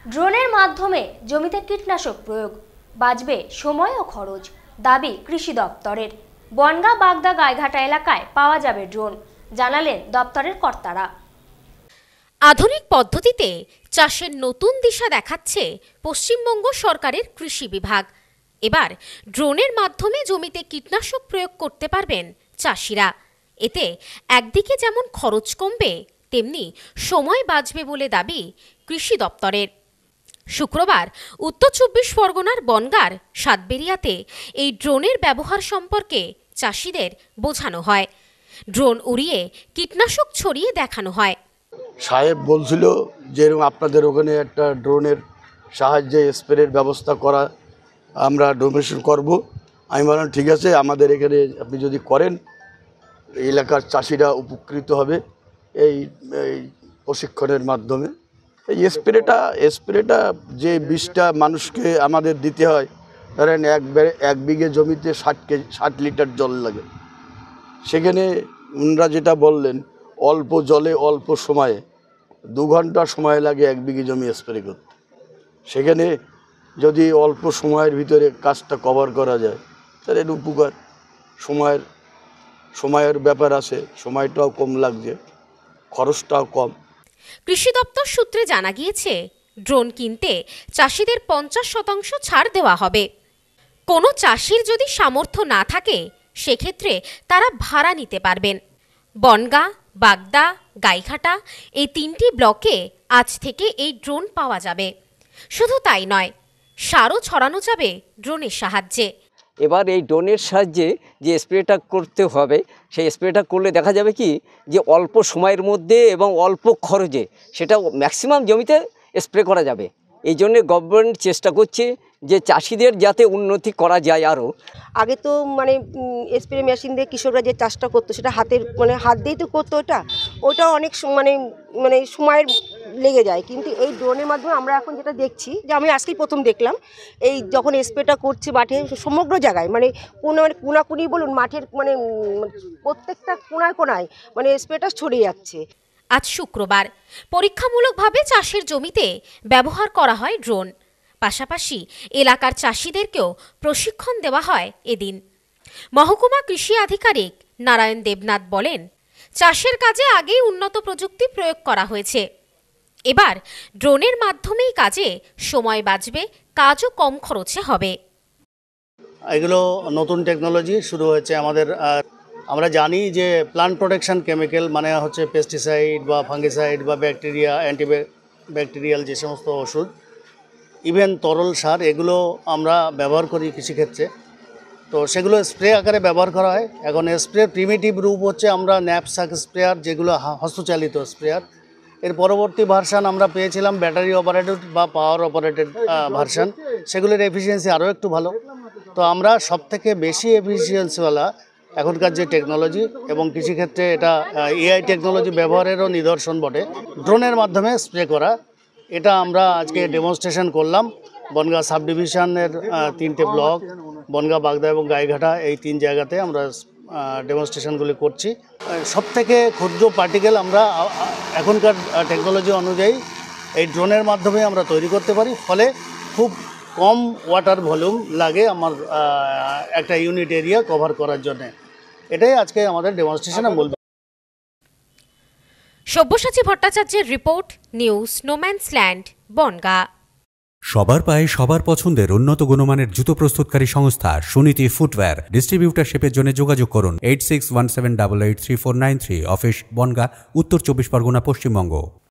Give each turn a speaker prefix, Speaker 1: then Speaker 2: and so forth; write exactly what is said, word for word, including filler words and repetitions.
Speaker 1: ড্রোনের মাধ্যমে জমিতে কীটনাশক প্রয়োগ, বাঁচবে সময় ও খরচ, দাবি কৃষি দপ্তরের। বনগাঁ বাগদা গাইঘাটা এলাকায় পাওয়া যাবে ড্রোন, জানালেন দপ্তরের কর্তারা।
Speaker 2: আধুনিক পদ্ধতিতে চাষের নতুন দিশা দেখাচ্ছে পশ্চিমবঙ্গ সরকারের কৃষি বিভাগ। এবার ড্রোনের মাধ্যমে জমিতে কীটনাশক প্রয়োগ করতে পারবেন চাষিরা। এতে একদিকে যেমন খরচ কমবে, তেমনি সময় বাঁচবে বলে দাবি কৃষি দপ্তরের। শুক্রবার উত্তর চব্বিশ পরগনার বনগাঁর সাতবেরিয়াতে এই ড্রোনের ব্যবহার সম্পর্কে চাষিদের বোঝানো হয়। ড্রোন উড়িয়ে কীটনাশক ছড়িয়ে দেখানো হয়।
Speaker 3: সাহেব বলছিল যে আপনাদের ওখানে একটা ড্রোনের সাহায্যে স্প্রের ব্যবস্থা করা, আমরা ডোনেশন করব। আমি বললাম ঠিক আছে, আমাদের এখানে আপনি যদি করেন এলাকার চাষিরা উপকৃত হবে এই প্রশিক্ষণের মাধ্যমে। এই স্প্রেটা স্প্রেটা যে বিষটা মানুষকে আমাদের দিতে হয়, ধরেন এক এক বিঘে জমিতে ষাট কেজি ষাট লিটার জল লাগে, সেখানে উনরা যেটা বললেন অল্প জলে অল্প সময়ে দু ঘন্টা সময় লাগে এক বিঘে জমি স্প্রে করতে। সেখানে যদি অল্প সময়ের ভিতরে কাজটা কভার করা যায় তাহলে এর উপকার। সময়ের সময়ের ব্যাপার আছে, সময়টাও কম লাগছে, খরচটাও কম।
Speaker 2: কৃষি দপ্তর সূত্রে জানা গিয়েছে, ড্রোন কিনতে চাষিদের পঞ্চাশ শতাংশ ছাড় দেওয়া হবে। কোনো চাষির যদি সামর্থ্য না থাকে সেক্ষেত্রে তারা ভাড়া নিতে পারবেন। বনগাঁ, বাগদা, গাইঘাটা এই তিনটি ব্লকে আজ থেকে এই ড্রোন পাওয়া যাবে। শুধু তাই নয়, সারও ছড়ানো যাবে ড্রোনের সাহায্যে।
Speaker 4: এবার এই ড্রোনের সাহায্যে যে স্প্রেটা করতে হবে, সেই স্প্রেটা করলে দেখা যাবে কি যে অল্প সময়ের মধ্যে এবং অল্প খরচে সেটা ম্যাক্সিমাম জমিতে স্প্রে করা যাবে। এই জন্যে গভর্নমেন্ট চেষ্টা করছে যে চাষিদের যাতে উন্নতি করা যায়। আরও
Speaker 5: আগে তো মানে স্প্রে মেশিন দিয়ে কৃষকরা যে চাষটা করতো সেটা হাতের মানে হাত দিয়েই তো করতো, ওটা ওটা অনেক মানে মানে সময়ের লেগে যায়। কিন্তু এই ড্রোনের মাধ্যমে আমরা এখন যেটা দেখছি, যে আমি আজকেই প্রথম দেখলাম, এই যখন স্প্রেটা করছে মাঠে সমগ্র জায়গায় মানে কোনো মানে কোনাকুনি বলুন, মাঠের মানে প্রত্যেকটা কোনায় কোনায় মানে স্প্রেটা ছড়িয়ে যাচ্ছে।
Speaker 2: আজ শুক্রবার পরীক্ষামূলকভাবে চাষের জমিতে ব্যবহার করা হয় ড্রোন। পাশাপাশি এলাকার চাষিদেরকেও প্রশিক্ষণ দেওয়া হয় এদিন। মহকুমা কৃষি আধিকারিক নারায়ণ দেবনাথ বলেন, চাষের কাজে আগেই উন্নত প্রযুক্তি প্রয়োগ করা হয়েছে। এবার ড্রোনের মাধ্যমেই কাজে সময় বাঁচবে, কাজও কম খরচে হবে।
Speaker 6: এগুলো নতুন টেকনোলজি শুরু হয়েছে আমাদের। আমরা জানি যে প্লান্ট প্রোটেকশন কেমিক্যাল মানে হচ্ছে পেস্টিসাইড বা ফাঙ্গিসাইড বা ব্যাকটেরিয়া অ্যান্টিব্যাকটেরিয়াল যে সমস্ত ওষুধ, ইভেন তরল সার, এগুলো আমরা ব্যবহার করি কৃষিক্ষেত্রে। তো সেগুলো স্প্রে আকারে ব্যবহার করা হয়। এখন স্প্রে প্রিমিটিভ রূপ হচ্ছে আমরা ন্যাপসাক স্প্রেয়ার, যেগুলো হস্তচালিত স্প্রেয়ার। এর পরবর্তী ভার্সান আমরা পেয়েছিলাম ব্যাটারি অপারেটেড বা পাওয়ার অপারেটেড ভার্সান, সেগুলোর এফিসিয়েন্সি আরও একটু ভালো। তো আমরা সবথেকে বেশি এফিসিয়েন্সিওয়ালা এখনকার যে টেকনোলজি, এবং কৃষিক্ষেত্রে এটা এআই টেকনোলজি ব্যবহারেরও নিদর্শন বটে, ড্রোনের মাধ্যমে স্প্রে করা। এটা আমরা আজকে ডেমনস্ট্রেশন করলাম বনগাঁ সাব ডিভিশনের তিনটে ব্লক, বনগাঁ, বাগদা এবং গাইঘাটা, এই তিন জায়গাতে আমরা ডেমনস্ট্রেশনগুলি করছি। সবথেকে ক্ষুদ্র পার্টিকেল আমরা এখনকার টেকনোলজি অনুযায়ী এই ড্রোনের মাধ্যমে আমরা তৈরি করতে পারি, ফলে খুব কম ওয়াটার ভলিউম লাগে আমার একটা ইউনিট এরিয়া কভার করার জন্য। এটাই আজকে আমাদের ডেমনস্ট্রেশনে বলবো।
Speaker 2: সব্যসাচী ভট্টাচার্যের রিপোর্ট, নিউজ নোম্যান্সল্যান্ড, বনগাঁ।
Speaker 7: সবার পায়ে সবার পছন্দের উন্নত গুণমানের জুতো প্রস্তুতকারী সংস্থা সুনীতি ফুটওয়্যার। ডিস্ট্রিবিউটারশিপের জন্য যোগাযোগ করুন eight six one seven double eight three four nine three. Office Bangaon, Uttar Chabbish Pargana, Paschimbanga.